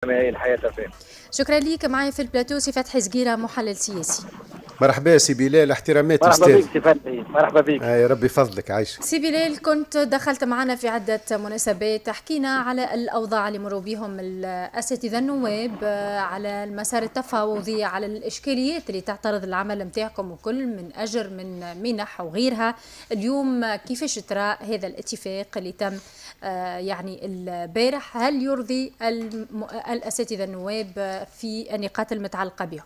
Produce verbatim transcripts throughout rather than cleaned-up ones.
مستمعي الحياة اف ام. شكرا ليك. معي في البلاتو سي فتحي زقيرة محلل سياسي. مرحبا سي بلال، احتراماتي مرحبا استاذ. بك سي فتحي، مرحبا بك. آه يا ربي فضلك عايشك. سي بلال، كنت دخلت معنا في عدة مناسبات، حكينا على الأوضاع اللي مروا بهم الأساتذة النواب، على المسار التفاوضي، على الإشكاليات اللي تعترض العمل متاعكم وكل من أجر من منح وغيرها. اليوم كيفاش ترى هذا الاتفاق اللي تم آه يعني البارح؟ هل يرضي الأساتذة النواب في النقاط المتعلقة بهم؟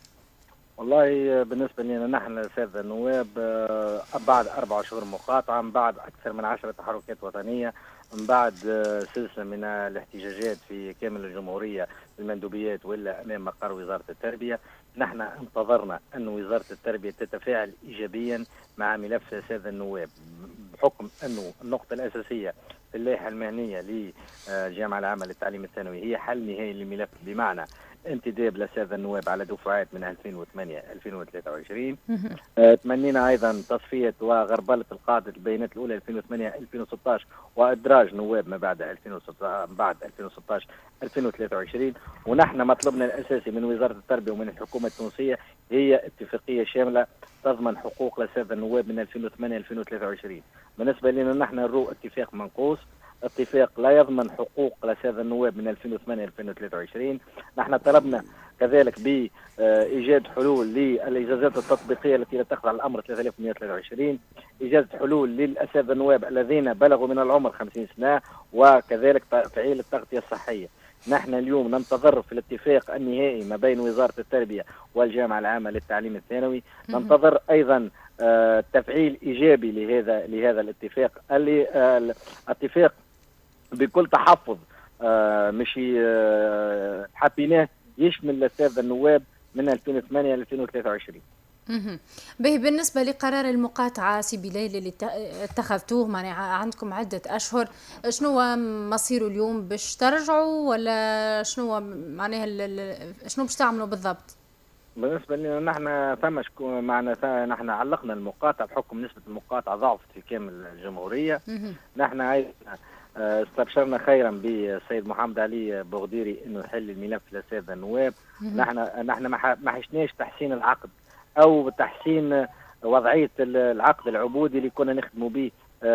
والله بالنسبة لنا نحن الأساتذة النواب بعد أربع شهور مقاطعة، من بعد أكثر من عشرة تحركات وطنية، من بعد سلسلة من الاحتجاجات في كامل الجمهورية المندوبيات ولا أمام مقر وزارة التربية، نحن انتظرنا أن وزارة التربية تتفاعل إيجابيا مع ملف الأساتذة النواب، بحكم أنه النقطة الأساسية في اللائحة المهنية للجامعة العامة للتعليم الثانوي هي حل نهائي للملف، بمعنى انتداب الأساتذة النواب على دفعات من ألفين وثمانية ألفين وثلاثة وعشرين. آه تمنينا أيضا تصفية وغربلة القاعدة البيانات الأولى ألفين وثمانية ألفين وستة عشر وإدراج نواب ما بعد ألفين وستة عشر بعد ألفين وستة عشر ألفين وثلاثة وعشرين. ونحن مطلبنا الأساسي من وزارة التربية ومن الحكومة التونسية هي اتفاقية شاملة تضمن حقوق الأساتذة النواب من ألفين وثمانية ألفين وثلاثة وعشرين. بالنسبة لنا نحن نرو اتفاق منقوص، اتفاق لا يضمن حقوق الأساتذة النواب من ألفين وثمانية ألفين وثلاثة وعشرين. نحن طلبنا كذلك بإيجاد حلول للإجازات التطبيقية التي لا تخضع للأمر ثلاثة آلاف ومئة وثلاثة وعشرين، إيجاد حلول للأساتذة النواب الذين بلغوا من العمر خمسين سنة، وكذلك تفعيل التغطية الصحية. نحن اليوم ننتظر في الاتفاق النهائي ما بين وزارة التربية والجامعة العامة للتعليم الثانوي، ننتظر أيضا آه تفعيل إيجابي لهذا لهذا الاتفاق اللي آه الاتفاق بكل تحفظ آه مش آه حبيناه يشمل الأساتذة النواب من ألفين وثمانية ألفين وثلاثة وعشرين. به بالنسبة لقرار المقاطعة سي بلال اللي اتخذتوه، معناها عندكم عدة أشهر، شنو مصيره اليوم؟ باش ترجعوا ولا شنو معناها شنو باش تعملوا بالضبط؟ بالنسبة لنا نحن ثم معنا نحن علقنا المقاطعة بحكم نسبة المقاطعة ضعفت في كامل الجمهورية. نحن استبشرنا خيرا بالسيد محمد علي بوغديري انه يحل الملف الأساتذة النواب. نحن نحن ما حشناش تحسين العقد او تحسين وضعيه العقد العبودي اللي كنا نخدموا به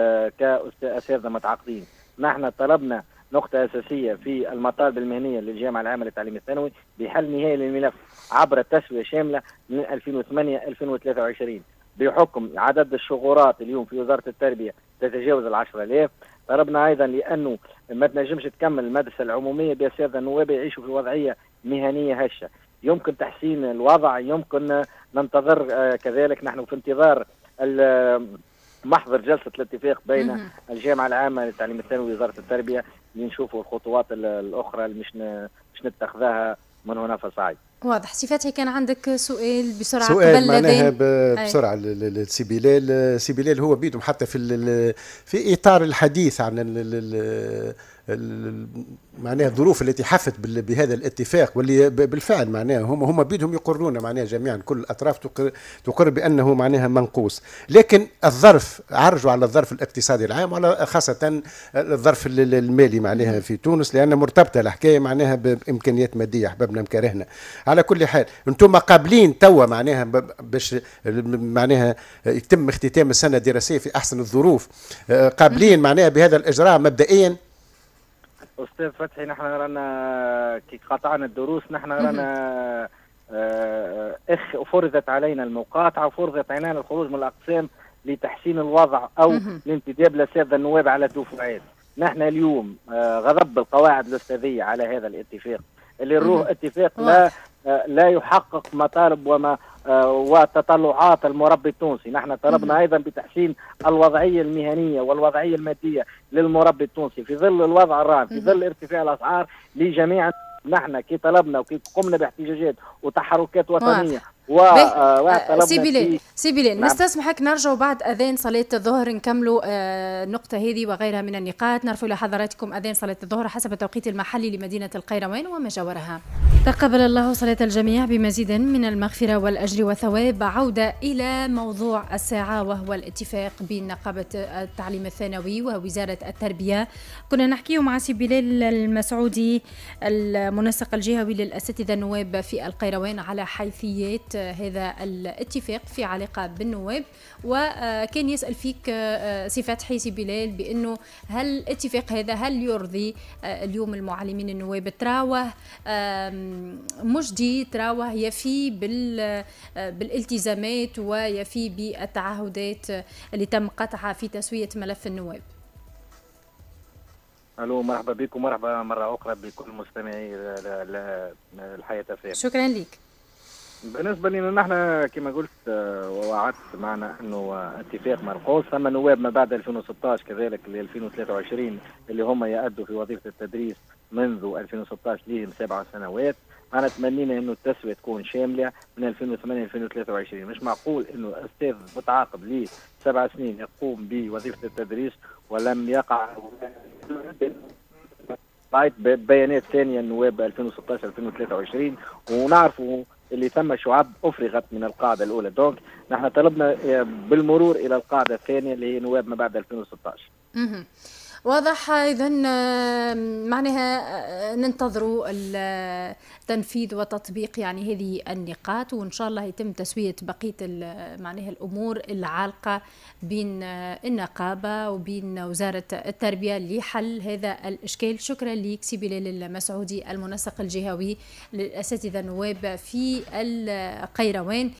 كاساتذه متعاقدين. نحن طلبنا نقطه اساسيه في المطالب المهنيه للجامعه العامه للتعليم الثانوي بحل نهائي للملف عبر تسويه شامله من ألفين وثمانية ألفين وثلاثة وعشرين، بحكم عدد الشغورات اليوم في وزاره التربيه تتجاوز العشرة آلاف. طلبنا ايضا لانه ما تنجمش تكمل المدرسه العموميه باساتذه النواب يعيشوا في وضعيه مهنيه هشه، يمكن تحسين الوضع، يمكن ننتظر آه كذلك نحن في انتظار محضر جلسة الاتفاق بين مم. الجامعة العامة للتعليم الثانوي ووزارة التربية لنشوفوا الخطوات الأخرى اللي مش مش نتخذها من هنا فصاعد. واضح. سي فتحي كان عندك سؤال بسرعة سؤال قبل معناها بسرعة لسي بلال. سي بلال هو بيدهم حتى في في إطار الحديث عن معناها الظروف التي حفت بهذا الاتفاق واللي بالفعل معناها هم هم بيدهم يقرون معناها جميعا كل الاطراف تقر, تقر بانه معناها منقوص، لكن الظرف عرجوا على الظرف الاقتصادي العام وعلى خاصه الظرف المالي معناها في تونس، لان مرتبطه الحكايه معناها بامكانيات ماديه احبابنا مكرهنا. على كل حال انتم قابلين توا معناها باش معناها يتم اختتام السنه الدراسيه في احسن الظروف، قابلين معناها بهذا الاجراء مبدئيا؟ أستاذ فتحي نحن رانا كي قطعنا الدروس نحن رانا اخ فرضت علينا المقاطعة وفرضت علينا الخروج من الأقسام لتحسين الوضع أو لانتداب الأساتذة النواب على دفعات. نحن اليوم غضب القواعد الأستاذية على هذا الاتفاق اللي نروح اتفاق لا لا يحقق مطالب وما وتطلعات المربي التونسي. نحن طلبنا ايضا بتحسين الوضعيه المهنيه والوضعيه الماديه للمربي التونسي في ظل الوضع الراهن، في ظل ارتفاع الاسعار لجميع. نحن كي طلبنا وكي قمنا باحتجاجات وتحركات وطنيه و آه سي بلال سي بلال نعم. نستسمحك نرجع بعد اذان صلاه الظهر نكملوا آه النقطه هذه وغيرها من النقاط. نرفع لحضراتكم اذان صلاه الظهر حسب التوقيت المحلي لمدينه القيروان وما جاورها. تقبل الله صلاة الجميع بمزيد من المغفرة والأجر والثواب. عودة إلى موضوع الساعة وهو الاتفاق بين نقابة التعليم الثانوي ووزارة التربية. كنا نحكيه مع سي بلال المسعودي المنسق الجهوي للأساتذة النواب في القيروان على حيثيات هذا الاتفاق في علاقة بالنواب، وكان يسأل فيك سي فتحي سي بلال بأنه هل الاتفاق هذا هل يرضي اليوم المعلمين النواب؟ تراوه مجدي، تراوه يفي بالالتزامات ويفي بالتعهدات اللي تم قطعها في تسوية ملف النواب. الو، مرحبا بكم، مرحبا مرة أخرى بكل مستمعي الحياة فيه. شكرا لك. بالنسبة لنا نحن كما قلت ووعدت معنا أنه اتفاق مرقوص، ثم نواب ما بعد ألفين وستة عشر كذلك ل ألفين وثلاثة وعشرين اللي هم يأدوا في وظيفة التدريس منذ ألفين وستة عشر لهم سبع سنوات. أنا تمنينا أنه التسوية تكون شاملة من ألفين وثمانية ألفين وثلاثة وعشرين. مش معقول أنه أستاذ متعاقد لي سبع سنين يقوم بوظيفة التدريس ولم يقع بعد بيانات ثانية النواب ألفين وستة عشر ألفين وثلاثة وعشرين، ونعرفوا اللي ثم شعب أفرغت من القاعدة الأولى. دونك نحن طلبنا بالمرور إلى القاعدة الثانية اللي هي نواب ما بعد ألفين وستة عشر. واضح. إذا معناها ننتظروا التنفيذ وتطبيق يعني هذه النقاط، وإن شاء الله يتم تسوية بقية معناها الأمور العالقة بين النقابة وبين وزارة التربية لحل هذا الإشكال. شكرا لك سي بلال المسعودي المنسق الجهوي للأساتذة النواب في القيروان.